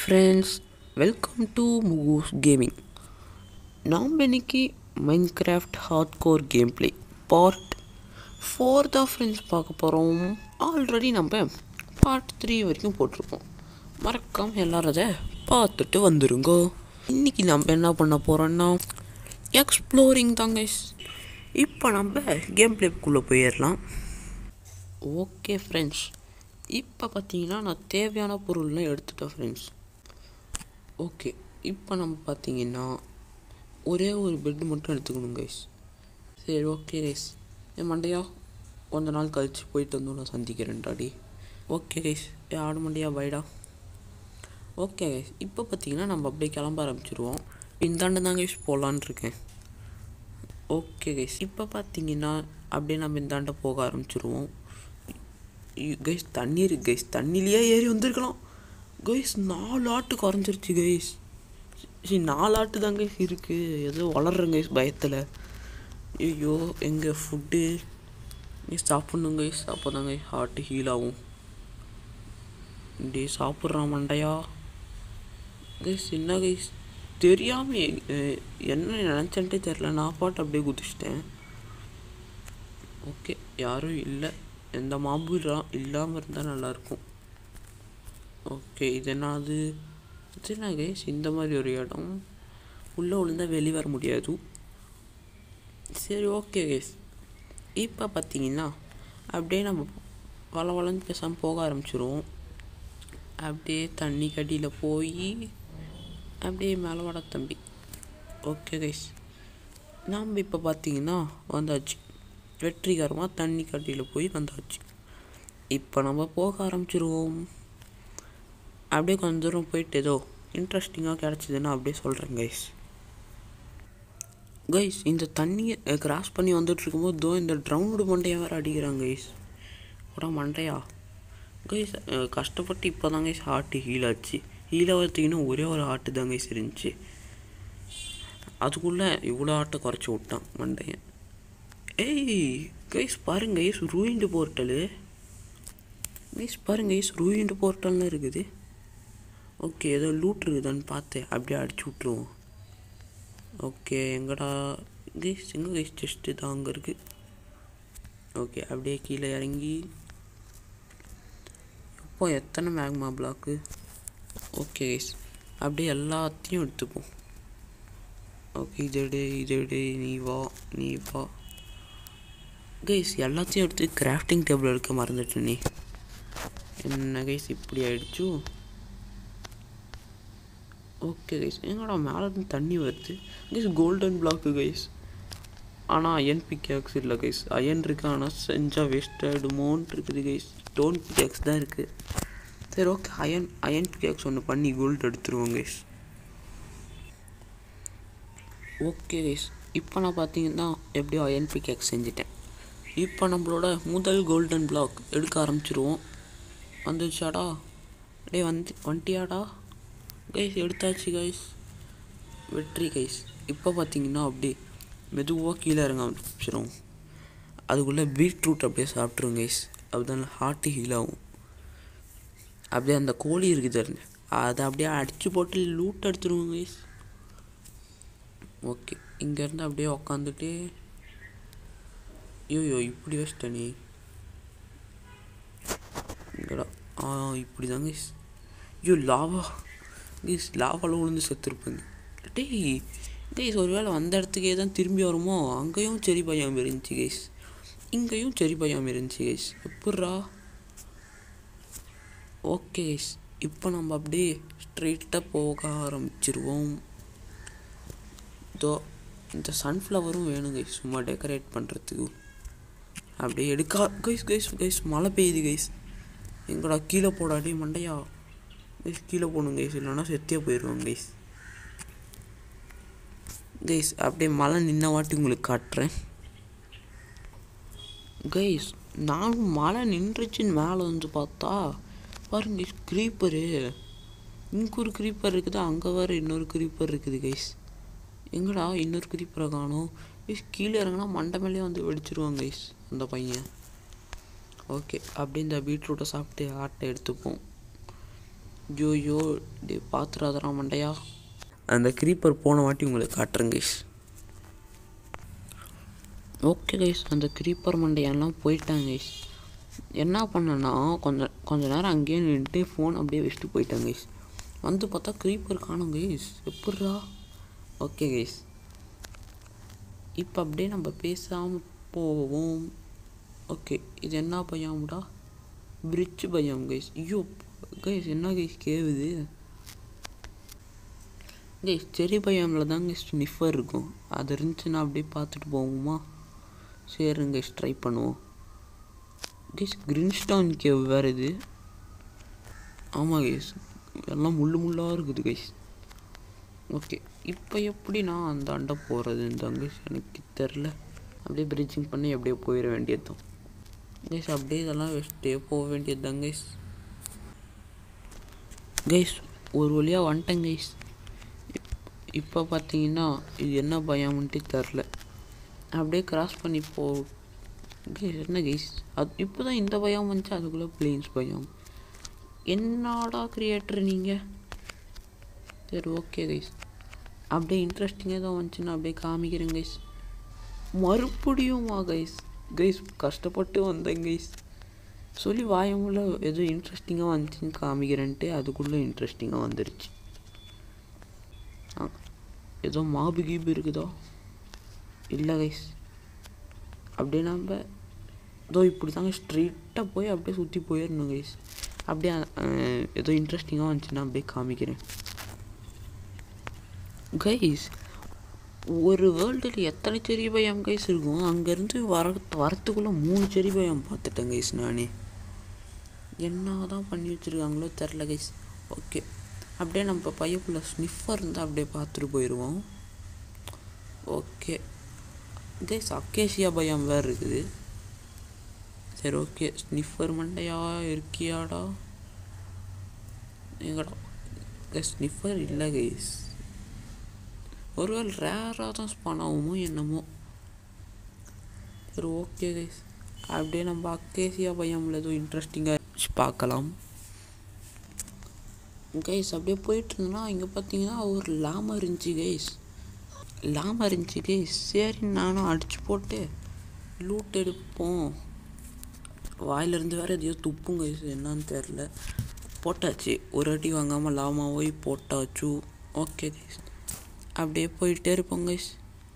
friends, welcome to Mugu's Gaming. நாம் இன்னைக்கு Minecraft hardcore game play part 4 தான் friends பார்க்க போகிறோம். ஆல்ரெடி நம்ம பார்ட் 3 வரைக்கும் போட்டிருப்போம். மறக்காமல் எல்லாரும் அதை பார்த்துட்டு வந்துருங்க. இன்றைக்கி நம்ம என்ன பண்ண போகிறோன்னா எக்ஸ்ப்ளோரிங் தாங்க. இப்போ நம்ம கேம் பிளேக்குள்ளே போயிடலாம். ஓகே ஃப்ரெண்ட்ஸ், இப்போ பார்த்தீங்கன்னா நான் தேவையான பொருள்லாம் எடுத்துட்டேன் ஃப்ரெண்ட்ஸ். ஓகே, இப்போ நம்ம பார்த்தீங்கன்னா ஒரே ஒரு பெட்டு மட்டும் எடுத்துக்கணும் கைஸ். சரி ஓகே கைஸ், என் மண்டையா கொஞ்ச நாள் கழித்து போயிட்டு வந்து நான் சந்திக்கிறேன்டாடி. ஓகே கைஸ், ஆடு மண்டையா பைடா. ஓகே கைஸ், இப்போ பார்த்தீங்கன்னா நம்ம அப்படியே கிளம்ப ஆரம்பிச்சிருவோம். இந்தாண்டு தான் கைஸ் போகலான் இருக்கேன். ஓகே கைஸ், இப்போ பார்த்தீங்கன்னா அப்படியே நம்ம இந்தாண்ட போக ஆரம்பிச்சிருவோம். கைஸ் தண்ணி இருக்கு கைஸ், தண்ணிலேயே ஏறி வந்திருக்கலாம் கைஸ். 4 ஆட்டு குறைஞ்சிருச்சு கைஸ். 4 ஆட்டு தான் கைஸ் இருக்குது. ஏதோ வளர்றேன் கைஸ் பயத்தில். ஐயோ எங்கே ஃபுட்டு கைஸ் சாப்பிட்ணும் கைஸ். அப்போ தான் கைஸ் ஹார்ட்டு ஹீல் ஆகும். இப்படி சாப்பிட்றான் மண்டையா கைஸ். என்ன கைஸ் தெரியாமல் என்ன நினச்சன்ட்டே தெரில, நான் பாட்டு அப்படியே குதிச்சிட்டேன். ஓகே, யாரும் இல்லை, எந்த மாபும் இல்லாமல் இருந்தால் நல்லாயிருக்கும். ஓகே, இது என்ன கைஸ் இந்த மாதிரி ஒரு இடம் உள்ளே விழுந்தால் வெளியே வர முடியாது. சரி ஓகே கைஸ், இப்போ பார்த்தீங்கன்னா அப்படியே நம்ம வளன்னு பேசாமல் போக ஆரம்பிச்சிருவோம். அப்படியே தண்ணி கடியில் போய் அப்படியே மேலே வட தம்பி. ஓகே கைஸ், நாம் இப்போ பார்த்தீங்கன்னா வந்தாச்சு, வெற்றிகரமாக தண்ணி கட்டியில் போய் வந்தாச்சு. இப்போ நம்ம போக ஆரம்பிச்சிருவோம். அப்படியே கொஞ்சம் தூரம் போயிட்டு ஏதோ இன்ட்ரெஸ்டிங்காக கிடச்சிதுன்னா அப்படியே சொல்கிறேன் கைஸ். கைஸ் இந்த தண்ணியை கிராஸ் பண்ணி வந்துட்டுருக்கும்போது தோ இந்த ட்ரவுண்டு மண்டையாக வேறு அடிக்கிறாங்க கைஸ். கூட மண்டையா கைஸ் கஷ்டப்பட்டு இப்போ தான் கைஸ் ஹார்ட்டு ஹீல் ஆச்சு. ஹீலாகிறதுக்குன்னு ஒரே ஒரு ஹார்ட்டு தான் கைஸ் இருந்துச்சு. அதுக்குள்ளே இவ்வளோ ஆட்டை குறைச்சி விட்டான் மண்டையன். ஏய் கைஸ் பாருங்க கைஸ், ரூயின்டு போர்ட்டலு கைஸ். பாருங்க கைஸ், ரூயின்டு போர்ட்டல்னு இருக்குது. ஓகே, ஏதோ லூட் இருக்குதான்னு பார்த்து அப்படியே அடிச்சு விட்ருவோம். ஓகே, எங்கடா கைஸ், எங்கே கைஸ் செஸ்ட்டு தான் அங்கே இருக்குது. ஓகே, அப்படியே கீழே இறங்கி இப்போ எத்தனை மேக்மா பிளாக்கு. ஓகே கைஸ், அப்படியே எல்லாத்தையும் எடுத்துப்போம். ஓகே, இதெடு நீ வா கைஸ். எல்லாத்தையும் எடுத்து கிராஃப்டிங் டேபிள் எடுக்க மறந்துட்டு நீ என்ன கைஸ் இப்படி ஆகிடுச்சு. ஓகே கைஸ், எங்கடா மேலே இருந்து தண்ணி வருது கைஸ். கோல்டன் பிளாக்கு கைஸ், ஆனால் அயன் பிக்கேக்ஸ் இல்லை கைஸ். அயன் இருக்குது ஆனால் செஞ்சால் வேஸ்ட் ஆகிடுமோன்ட்டு இருக்குது கைஸ். ஸ்டோன் பிக்கேக்ஸ் தான் இருக்குது. சரி ஓகே, அயன் பிக்கேக்ஸ் ஒன்று பண்ணி கோல்டு எடுத்துருவோம் கைஸ். ஓகே கைஸ், இப்போ நான் பார்த்தீங்கன்னா எப்படியோ அயன் பிக்கேக்ஸ் செஞ்சுட்டேன். இப்போ நம்மளோட முதல் கோல்டன் பிளாக் எடுக்க ஆரம்பிச்சிருவோம். வந்துச்சாடா டே வந்துட்டியாடா கைஸ். எடுத்தாச்சு கைஸ், வெற்றி கைஸ். இப்போ பார்த்தீங்கன்னா அப்படியே மெதுவாக கீழே இறங்க ஆரம்பிச்சிடும். அதுக்குள்ளே பீட்ரூட் அப்படியே சாப்பிட்ருவோம் கைஸ். அப்படிதான் ஹார்ட்டு ஹீல் ஆகும். அப்படியே அந்த கோழி இருக்குது அதை அப்படியே அடித்து போட்டு லூட் எடுத்துருவோம் கைஸ். ஓகே, இங்கேருந்து அப்படியே உக்காந்துட்டு ஐயோ இப்படி வச்சிட்ட நீ இங்கடா. இப்படி தாங்க கைஸ். ஐயோ லாவா கைஸ், லாவாவில் விழுந்து செத்துருப்பேங்க. டேய் கைஸ், ஒரு வேளை வந்த இடத்துக்கே தான் திரும்பி வருமோ. அங்கேயும் செரி பையாமல் இருந்துச்சு கைஸ், இங்கேயும் செரி பையாமல் இருந்துச்சு கைஸ். எப்பட்றா. ஓகே கைஸ், இப்போ நம்ம அப்படியே ஸ்ட்ரெயிட்டாக போக ஆரம்பிச்சிருவோம். இதோ இந்த சன்ஃப்ளவரும் வேணும் கைஸ், சும்மா டெக்கரேட் பண்ணுறதுக்கு. அப்படியே எடுக்கா கைஸ் மழை பெய்யுது கைஸ். எங்கடா கீழே போடாடி மண்டையா கைஸ். கீழே போகணும் கைஸ், இல்லைன்னா செத்தியாக போயிடுவோம் கைஸ். கைஸ் அப்படியே மழை நின்ன வாட்டி உங்களுக்கு காட்டுறேன் கைஸ். நானும் மழை நின்றுச்சுன்னு மேலே வந்து பார்த்தா பாருங்க கைஸ், க்ரீப்பரு. இங்கே ஒரு க்ரீப்பர் இருக்குது, அங்கே வேறு இன்னொரு க்ரீப்பர் இருக்குது கைஸ். எங்கடா இன்னொரு க்ரீப்பரை காணோம் கைஸ். கீழே இறங்கினா மண்டை மேலேயே வந்து வெடிச்சிருவாங்க கைஸ் அந்த பையன். ஓகே, அப்படி இந்த பீட்ரூட்டை சாப்பிட்டு ஆட்டை எடுத்துப்போம். ஐயோ டே பார்த்துடாதரா மண்டையா. அந்த க்ரீப்பர் போன வாட்டி உங்களுக்கு காட்டுறேன் கைஸ். ஓகே கைஸ், அந்த க்ரீப்பர் மண்டையெல்லாம் போயிட்டாங்க கைஸ். என்ன பண்ணேன்னா கொஞ்ச நேரம் அங்கேயே நின்றுட்டு ஃபோன் அப்படியே வச்சுட்டு போயிட்டாங்க கைஸ். வந்து பார்த்தா க்ரீப்பர் காணும் கைஸ். எப்பட்றா? ஓகே கைஸ், இப்போ அப்படியே நம்ம பேசாமல் போவோம். ஓகே, இது என்ன பையம்டா? Bridge biome guys. ஐயோ கைஸ், என்ன கைஸ் கேவுது கைஸ்? செரி பையமில் தான் கைஸ் ஸ்னிஃபர் இருக்கும். அது இருந்துச்சுன்னா அப்படியே பார்த்துட்டு போவோமா? சரிங்க கைஸ், ட்ரை பண்ணுவோம் கைஸ். கிரீன்ஸ்டோன் கேவ் வேறு இது. ஆமாம் கைஸ், எல்லாம் முள்ளாக இருக்குது கைஸ். ஓகே, இப்போ எப்படி நான் அந்த அண்டை போகிறதுன்னு கைஸ் எனக்கு தெரில. அப்படியே பிரிட்ஜிங் பண்ணி அப்படியே போயிட வேண்டியது தான் கைஸ். அப்படியே இதெல்லாம் வச்சுட்டே போக வேண்டியது தான் கைஸ். கைஸ் ஒரு வழியாக வந்துட்டேன் கைஸ். இப்போ பார்த்தீங்கன்னா இது என்ன பயம்ன்ட்டு தெரில. அப்படியே கிராஸ் பண்ணி போ கைஸ். என்ன கைஸ், அது இப்போ தான் இந்த பயம் வந்துச்சு, அதுக்குள்ளே பிளேன்ஸ் பயம். என்னடா கிரியேட்டர் நீங்கள்? சரி ஓகே கைஸ், அப்படியே இன்ட்ரெஸ்டிங்காக தான் வந்துச்சுன்னா அப்படியே காமிக்கிறேன் கைஸ். மறுபடியுமா கைஸ்? கைஸ் கஷ்டப்பட்டு வந்தேன் கைஸ். சொல்லி வாயமுள்ள ஏதோ இன்ட்ரெஸ்டிங்காக வந்துச்சுன்னு காமிக்கிறேன்ட்டு அதுக்குள்ளே இன்ட்ரெஸ்டிங்காக வந்துருச்சு. ஏதோ மாபு கீபு இருக்குதா? இல்லை கைஸ், அப்படியே நம்ம ஏதோ இப்படி தாங்க ஸ்ட்ரெயிட்டாக போய் அப்படியே சுற்றி போயிடணும் கைஸ். அப்படியே ஏதோ இன்ட்ரெஸ்டிங்காக வந்துச்சுன்னா அப்படியே காமிக்கிறேன் கைஸ். ஒரு வேர்ல்டில் எத்தனை செரி பயம் கைஸ் இருக்கும்? அங்கேருந்து வரத்துக்குள்ளே 3 செரி பயம் பார்த்துட்டேன் கைஸ். நானே என்ன தான் பண்ணி வச்சுருக்காங்களோ தெரில கைஸ். ஓகே, அப்படியே நம்ம பையக்குள்ளே ஸ்னிஃபர் இருந்தால் அப்படியே பார்த்துட்டு போயிடுவோம். ஓகே கைஸ், அக்கேஷியா பயம் வேறு இருக்குது. சரி ஓகே, ஸ்னிஃபர் மண்டையா இருக்கியாடா? எங்கடா கைஸ்? ஸ்னிஃபர் இல்லை கைஸ். ஒருவேளை ரேராக தான் ஸ்பான் ஆகுமோ என்னமோ. சரி ஓகே கைஸ், அப்படியே நம்ம அக்கேசியா பையமில் ஏதோ இன்ட்ரெஸ்டிங்காக பார்க்கலாம் கைஸ். அப்படியே போயிட்டு இருந்தோன்னா இங்கே பார்த்தீங்கன்னா ஒரு லாமா இருந்துச்சு கைஸ். சரி நானும் அடித்து போட்டு லூட் எடுப்போம். வாயிலிருந்து வேறு எதையோ துப்பும் கைஸ், என்னான்னு தெரில. போட்டாச்சு, ஒரு அடி வாங்காமல் லாமா போய் போட்டாச்சு. ஓகே கைஸ், அப்படியே போயிட்டே இருப்போம் கைஸ்.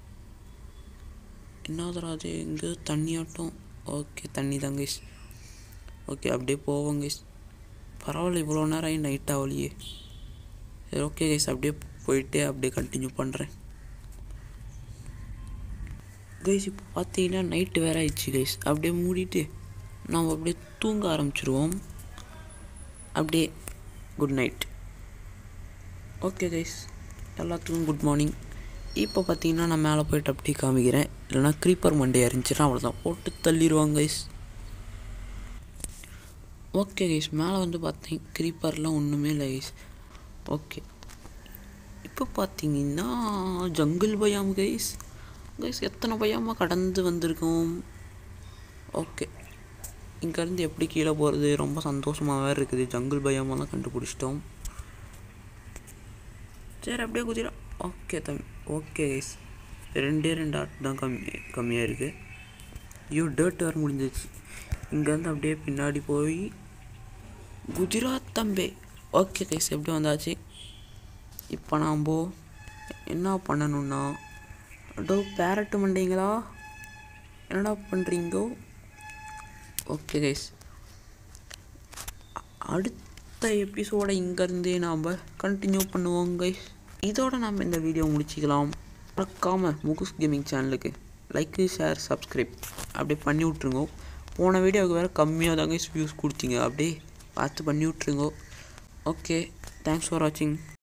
என்னதுராஜு எங்கே தண்ணி ஆட்டம்? ஓகே, தண்ணி தான் கைஸ். ஓகே, அப்படியே போவோம் கைஸ். பரவாயில்ல, இவ்வளோ நேரம் ஆகி நைட் ஆகலையே. சரி ஓகே கைஸ், அப்படியே போயிட்டு அப்படியே கண்டினியூ பண்ணுறேன் கைஸ். இப்போ பார்த்தீங்கன்னா நைட்டு வேறு ஆயிடுச்சு கைஸ். அப்படியே மூடிட்டு நாம் அப்படியே தூங்க ஆரம்பிச்சிருவோம். அப்படியே குட் நைட். ஓகே கைஸ், எல்லாத்துக்கும் குட் மார்னிங். இப்போ பார்த்தீங்கன்னா நான் மேலே போய்ட்டு அப்படியே காமிக்கிறேன். இல்லைனா க்ரீப்பர் மண்டே இருந்துச்சுன்னா அவ்வளோதான், போட்டு தள்ளிடுவாங்க கைஸ். ஓகே கைஸ், மேலே வந்து பார்த்தீங்க க்ரீப்பர்லாம் ஒன்றுமே இல்லை கைஸ். ஓகே, இப்போ பார்த்தீங்கன்னா ஜங்கிள் பயம் கைஸ். எத்தனை பயமாக கடந்து வந்திருக்கோம். ஓகே, இங்கேருந்து எப்படி கீழே போகிறது? ரொம்ப சந்தோஷமாக வேறு இருக்குது. ஜங்கிள் பயமெல்லாம் கண்டுபிடிச்சிட்டோம். சரி அப்படியே குதிரா. ஓகே ஓகே கைஸ், 2 ஆட் தான் கம்மியாக இருக்குது. ஐயோ டேர்ட் வேறு முடிஞ்சிச்சு. இங்கேருந்து அப்படியே பின்னாடி போய் குஜராத் தம்பே. ஓகே கைஸ், எப்படி வந்தாச்சு. இப்போ நாம் என்ன பண்ணணுன்னா, அடோ பேரட்டு மண்டிங்களா, என்னடா பண்ணுறீங்கோ? ஓகே கைஸ், அடுத்த எபிசோடை இங்கேருந்தே நாம் கண்டினியூ பண்ணுவோம் கைஸ். இதோட நாம் இந்த வீடியோ முடிச்சிக்கலாம். மறக்காமல் முகுஸ் கேமிங் சேனலுக்கு லைக்கு, ஷேர், சப்ஸ்கிரைப் அப்படியே பண்ணி விட்ருங்கோ. போன வீடியோவுக்கு வேறு கம்மியாக தாங்க வியூஸ் கொடுத்தீங்க, அப்படியே பார்த்து பண்ணி விட்ருங்கோ. ஓகே, தேங்க்ஸ் ஃபார் வாட்சிங்.